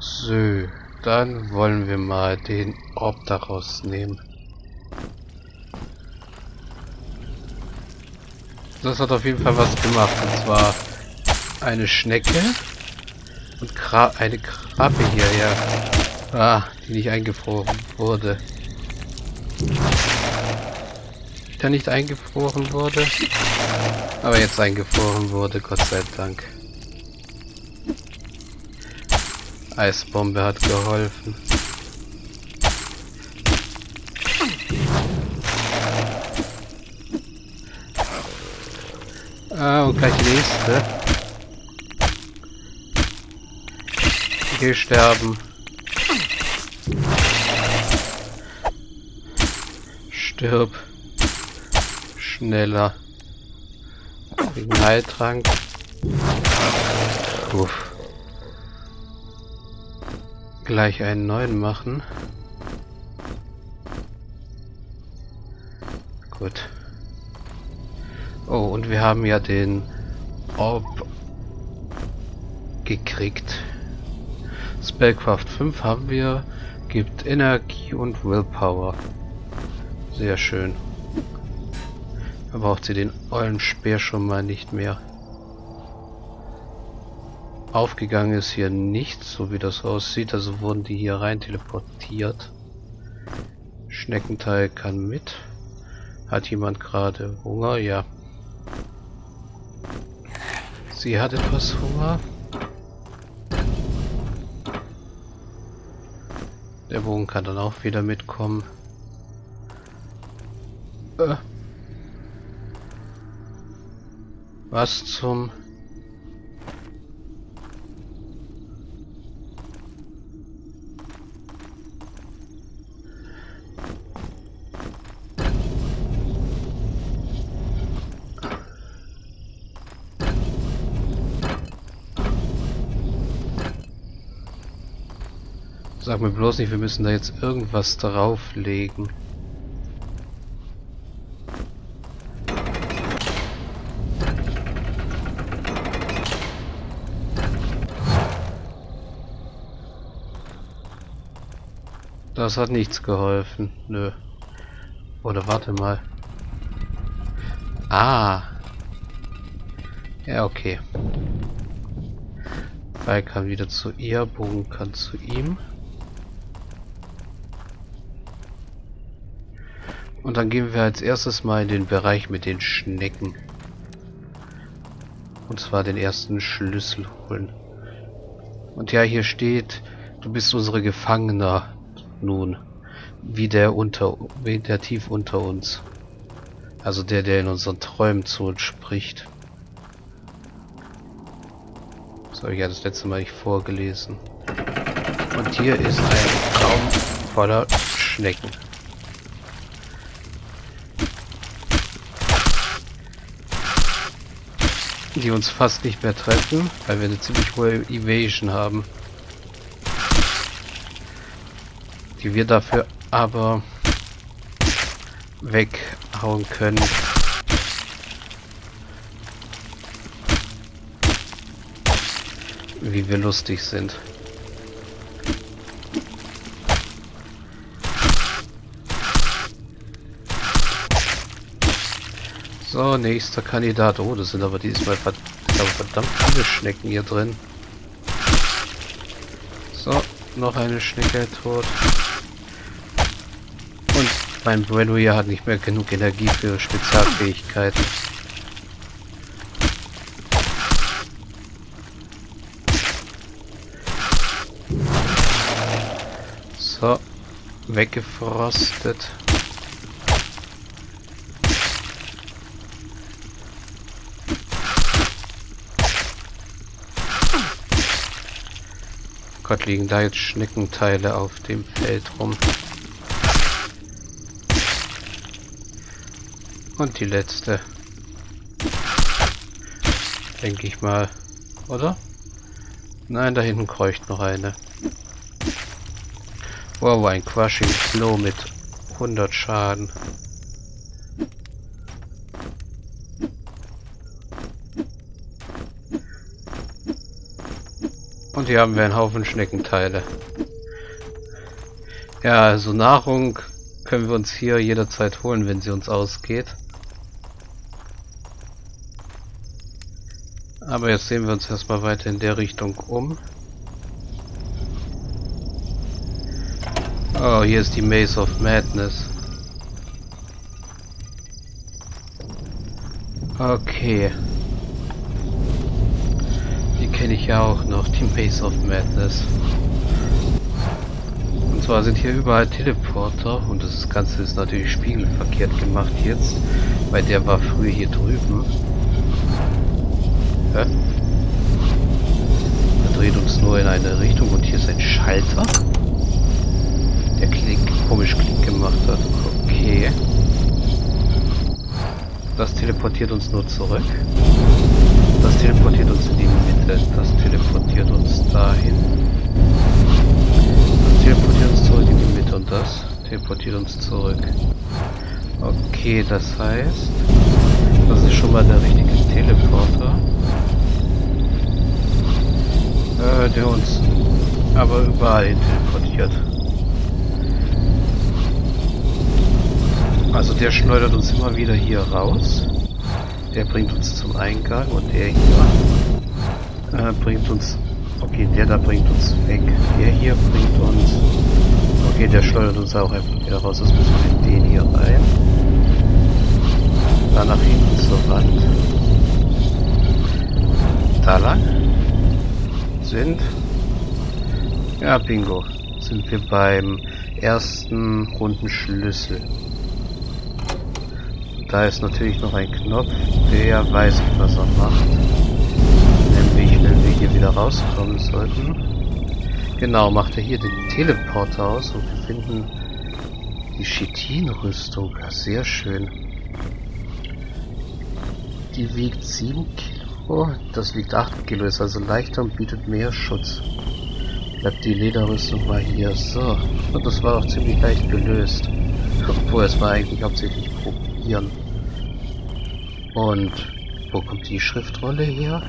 So, dann wollen wir mal den Orb daraus nehmen. Das hat auf jeden Fall was gemacht, und zwar eine Schnecke und eine Krabbe hier, ja. Die nicht eingefroren wurde. Der nicht eingefroren wurde, aber jetzt eingefroren wurde, Gott sei Dank. Eisbombe hat geholfen. Und gleich die nächste. Geh sterben. Stirb. Schneller. Wegen Heiltrank. Uff. Gleich einen neuen machen. Gut. Oh, und wir haben ja den Orb gekriegt. Spellcraft 5 haben wir. Gibt Energie und Willpower. Sehr schön. Da braucht sie den Eulenspeer schon mal nicht mehr. Aufgegangen ist hier nichts, so wie das aussieht. Also wurden die hier rein teleportiert. Schneckenteil kann mit. Hat jemand gerade Hunger? Ja. Sie hat etwas Hunger. Der Bogen kann dann auch wieder mitkommen. Was zum... Sag mir bloß nicht, wir müssen da jetzt irgendwas drauflegen. Das hat nichts geholfen. Nö. Oder warte mal. Ah. Ja, okay. Pfeil kann wieder zu ihr, Bogen kann zu ihm. Und dann gehen wir als erstes mal in den Bereich mit den Schnecken. Und zwar den ersten Schlüssel holen. Und ja, hier steht, du bist unsere Gefangener nun. Wie der tief unter uns. Also der in unseren Träumen zu uns spricht. Das habe ich ja das letzte Mal nicht vorgelesen. Und hier ist ein Raum voller Schnecken. Die uns fast nicht mehr treffen, weil wir eine ziemlich hohe Evasion haben. Die wir dafür aber weghauen können. Wie wir lustig sind. So, nächster Kandidat. Oh, das sind aber diesmal verdammt viele Schnecken hier drin. So, noch eine Schnecke tot. Und mein Bueno hier hat nicht mehr genug Energie für Spezialfähigkeiten. So, weggefrostet. Gott, liegen da jetzt Schneckenteile auf dem Feld rum. Und die letzte. Denke ich mal. Oder? Nein, da hinten kreucht noch eine. Wow, ein Crushing Blow mit 100 Schaden. Und hier haben wir einen Haufen Schneckenteile. Ja, also Nahrung können wir uns hier jederzeit holen, wenn sie uns ausgeht. Aber jetzt sehen wir uns erstmal weiter in der Richtung um. Oh, hier ist die Maze of Madness. Okay. Die kenne ich ja auch noch, die Maze of Madness. Und zwar sind hier überall Teleporter und das Ganze ist natürlich spiegelverkehrt gemacht jetzt, weil der war früher hier drüben. Hä? Er dreht uns nur in eine Richtung und hier ist ein Schalter, der komisch Klick gemacht hat. Okay. Das teleportiert uns nur zurück. Das teleportiert uns in die Mitte. Das teleportiert uns dahin. Das teleportiert uns zurück in die Mitte und das teleportiert uns zurück. Okay, das heißt, das ist schon mal der richtige Teleporter. Der uns aber überall hin teleportiert. Also der schleudert uns immer wieder hier raus. Der bringt uns zum Eingang und der hier bringt uns... Okay, der da bringt uns weg. Der hier bringt uns... Okay, der schleudert uns auch einfach wieder raus. Das müssen wir in den hier rein. Da nach hinten zur Wand. Da lang. Sind... Ja, bingo. Sind wir beim ersten runden Schlüssel. Da ist natürlich noch ein Knopf, der weiß nicht, was er macht. Nämlich, wenn wir hier wieder rauskommen sollten. Genau, macht er hier den Teleporter aus und wir finden die Chitin-Rüstung. Sehr schön. Die wiegt 7 Kilo, das wiegt 8 Kilo, ist also leichter und bietet mehr Schutz. Bleibt die Lederrüstung mal hier. So, und das war auch ziemlich leicht gelöst. Obwohl, es war eigentlich hauptsächlich probieren. Und wo kommt die Schriftrolle her?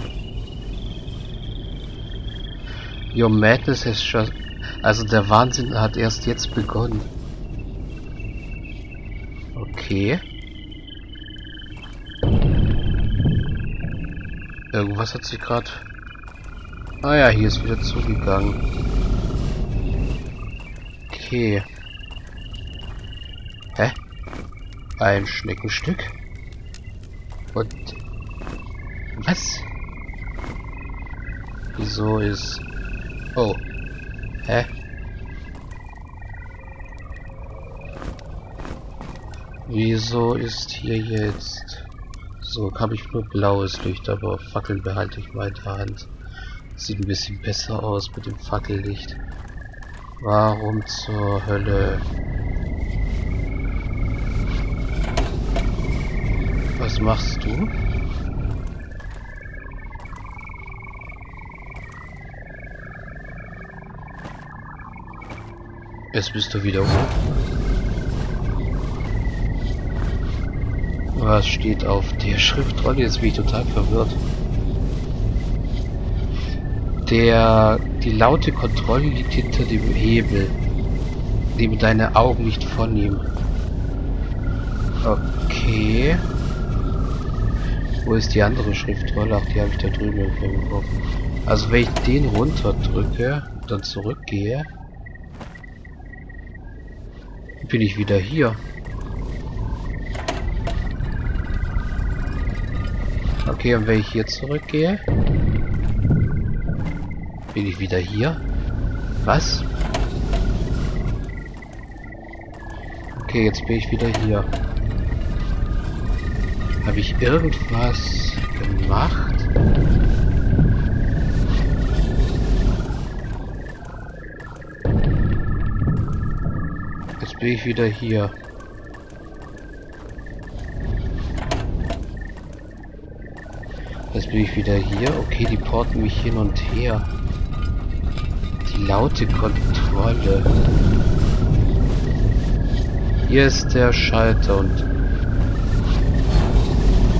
Your Madness has just... Also der Wahnsinn hat erst jetzt begonnen. Okay. Irgendwas hat sich gerade... Ah ja, hier ist wieder zugegangen. Okay. Hä? Ein Schneckenstück? Und... Was? Wieso ist... Oh. Hä? Wieso ist hier jetzt... So, habe ich nur blaues Licht, aber Fackeln behalte ich mal in der Hand. Sieht ein bisschen besser aus mit dem Fackellicht. Warum zur Hölle? Was machst du? Jetzt bist du wieder oben. Was steht auf der Schriftrolle? Jetzt bin ich total verwirrt. Die laute Kontrolle liegt hinter dem Hebel. Nehme deine Augen nicht von ihm. Okay. Wo ist die andere Schriftrolle? Ach, die habe ich da drüben irgendwo geworfen. Also wenn ich den runterdrücke, dann zurückgehe, bin ich wieder hier. Okay, und wenn ich hier zurückgehe, bin ich wieder hier. Was? Okay, jetzt bin ich wieder hier. Habe ich irgendwas gemacht? Jetzt bin ich wieder hier. Jetzt bin ich wieder hier. Okay, die porten mich hin und her. Die laute Kontrolle. Hier ist der Schalter und...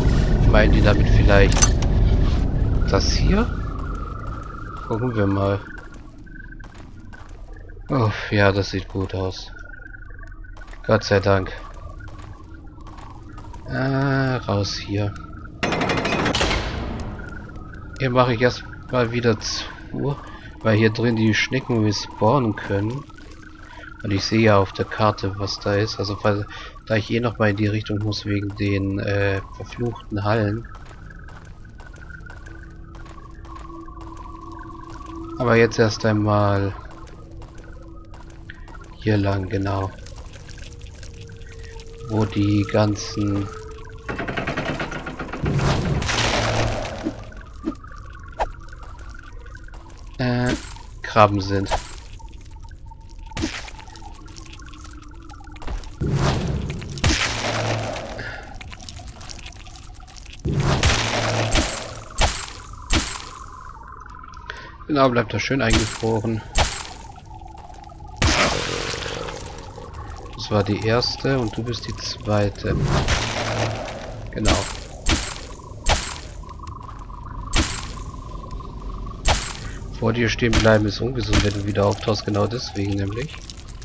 Meinen die damit vielleicht das hier? Gucken wir mal. Oh, ja, das sieht gut aus. Gott sei Dank. Raus hier. Hier mache ich erst mal wieder zu, weil hier drin die Schnecken respawnen können. Und ich sehe ja auf der Karte, was da ist. Also, da ich noch mal in die Richtung muss wegen den verfluchten Hallen. Aber jetzt erst einmal hier lang, genau. Wo die ganzen Krabben sind. Genau, bleibt da schön eingefroren. Das war die erste und du bist die zweite. Genau. Vor dir stehen bleiben ist ungesund, wenn du wieder auftauchst, genau deswegen nämlich.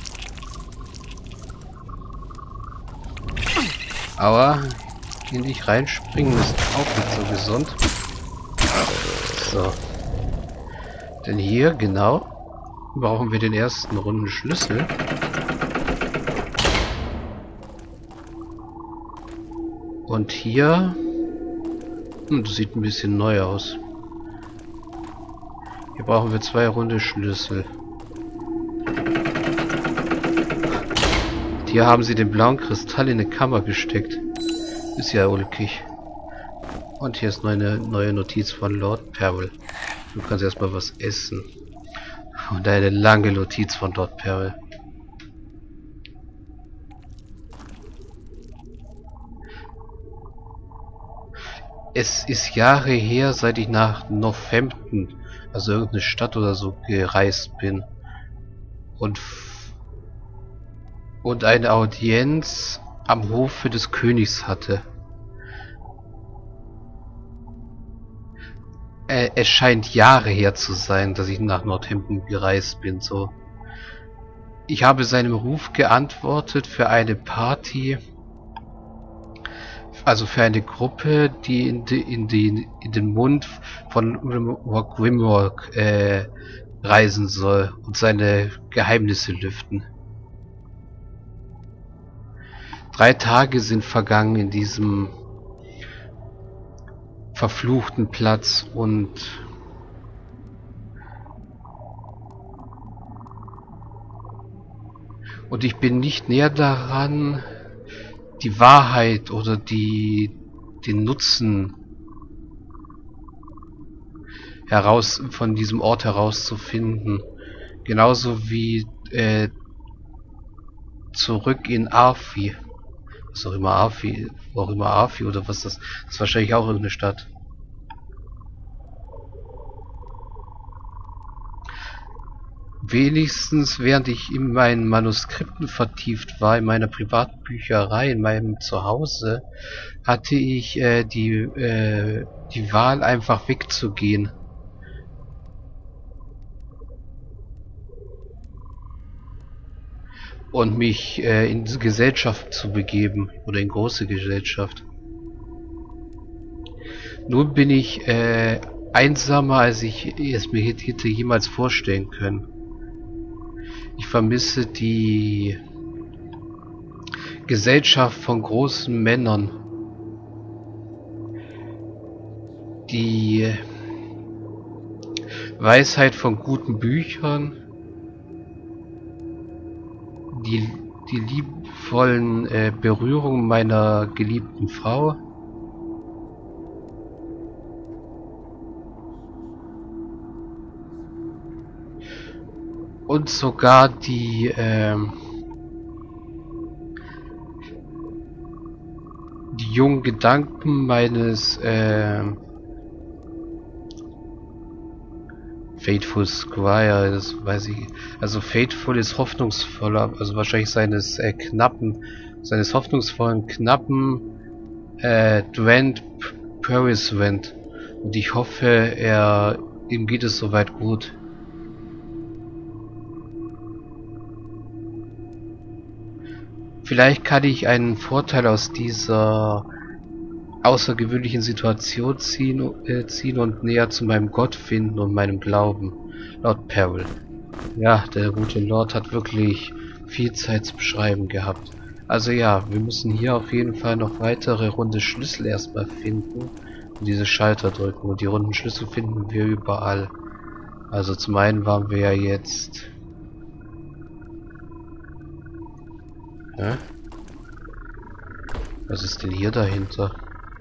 Aber in dich reinspringen ist auch nicht so gesund. So. Denn hier, genau, brauchen wir den ersten runden Schlüssel. Und hier... das sieht ein bisschen neu aus. Hier brauchen wir 2 runde Schlüssel. Hier haben sie den blauen Kristall in eine Kammer gesteckt. Ist ja ulkig. Und hier ist eine neue Notiz von Lord Peril. Du kannst erstmal was essen. Und eine lange Notiz von Lord Peril. Es ist Jahre her, seit ich nach Northampton, also irgendeine Stadt oder so, gereist bin. Und eine Audienz am Hofe des Königs hatte. Es scheint Jahre her zu sein, dass ich nach Northampton gereist bin, so. Ich habe seinem Ruf geantwortet für eine Party, also für eine Gruppe, die in den Mund von Grimrock reisen soll und seine Geheimnisse lüften. 3 Tage sind vergangen in diesem verfluchten Platz und ich bin nicht näher daran, die Wahrheit oder den Nutzen von diesem Ort herauszufinden. Genauso wie zurück in Arfi. Was auch immer Arfi, oder was das ist, wahrscheinlich auch irgendeine Stadt. Wenigstens während ich in meinen Manuskripten vertieft war, in meiner Privatbücherei, in meinem Zuhause, hatte ich die Wahl, einfach wegzugehen. Und mich in diese Gesellschaft zu begeben, oder in große Gesellschaft. Nun bin ich einsamer, als ich es mir hätte jemals vorstellen können. Ich vermisse die Gesellschaft von großen Männern, die Weisheit von guten Büchern, die liebevollen Berührungen meiner geliebten Frau, und sogar die jungen Gedanken meines Faithful Squire, das weiß ich. Also Faithful ist hoffnungsvoller, also wahrscheinlich seines hoffnungsvollen knappen Dwent Periswent. Und ich hoffe, ihm geht es soweit gut. Vielleicht kann ich einen Vorteil aus dieser außergewöhnlichen Situation ziehen und näher zu meinem Gott finden und meinem Glauben. Lord Peril. Ja, der gute Lord hat wirklich viel Zeit zu beschreiben gehabt. Also ja, wir müssen hier auf jeden Fall noch weitere runde Schlüssel erstmal finden und diese Schalter drücken. Und die runden Schlüssel finden wir überall. Also zum einen waren wir ja jetzt... Hä? Was ist denn hier dahinter?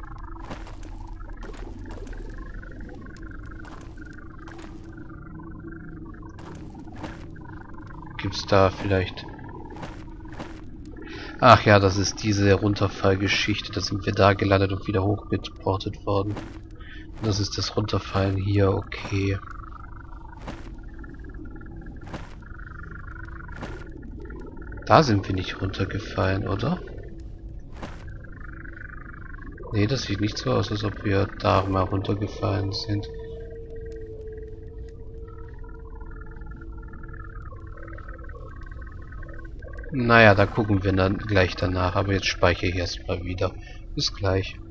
Gibt's da vielleicht... Ach ja, das ist diese Runterfallgeschichte. Da sind wir da gelandet und wieder hochgeportet worden. Das ist das Runterfallen hier, okay. Da sind wir nicht runtergefallen, oder? Nee, das sieht nicht so aus, als ob wir da mal runtergefallen sind. Naja, da gucken wir dann gleich danach, aber jetzt speichere ich erstmal wieder. Bis gleich.